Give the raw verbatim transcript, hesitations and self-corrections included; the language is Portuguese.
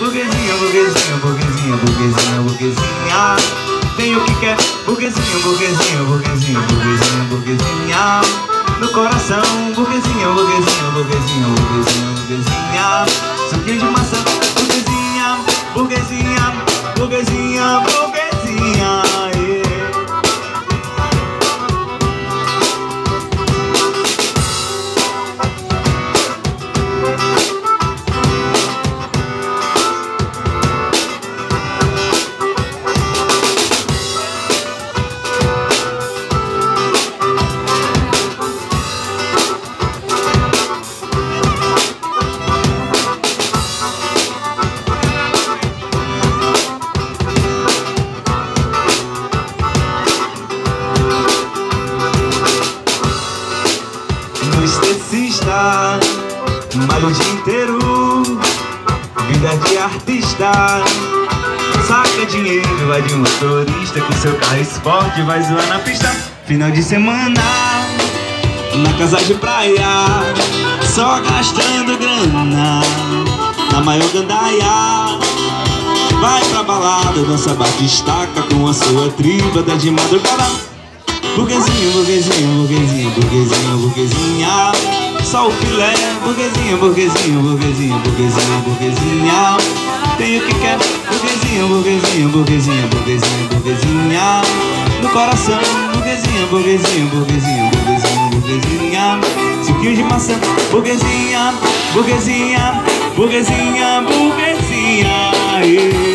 burguesinha, burguesinha, burguesinha, burguesinha, burguesinha. Tem o que quer, burguesinha, burguesinha, burguesinha, burguesinha, burguesinha. No coração, burguesinha, burguesinha, burguesinha, burguesinha, burguesinha. Suquinho de maçã, burguesinha, burguesinha, burguesinha, burguesinha, yeah. Esteticista, malho o dia inteiro, vida de artista. Saca dinheiro, vai de motorista, com seu carro esporte vai zoar na pista. Final de semana, na casa de praia, só gastando grana, na maior gandaia. Vai pra balada, dança batistaca com a sua tríbada de madrugada. Burguesinha, burguesinha, burguesinha, burguesinha, burguesinha. Só o filé, burguesinha, burguesinha, burguesinha, burguesinha, burguesinha. Tem o que quer, burguesinha, burguesinha, burguesinha, burguesinha, burguesinha. No coração, burguesinha, burguesinha, burguesinha, burguesinha, burguesinha. Suquinho de maçã, burguesinha, burguesinha, burguesinha, burguesinha, yeah.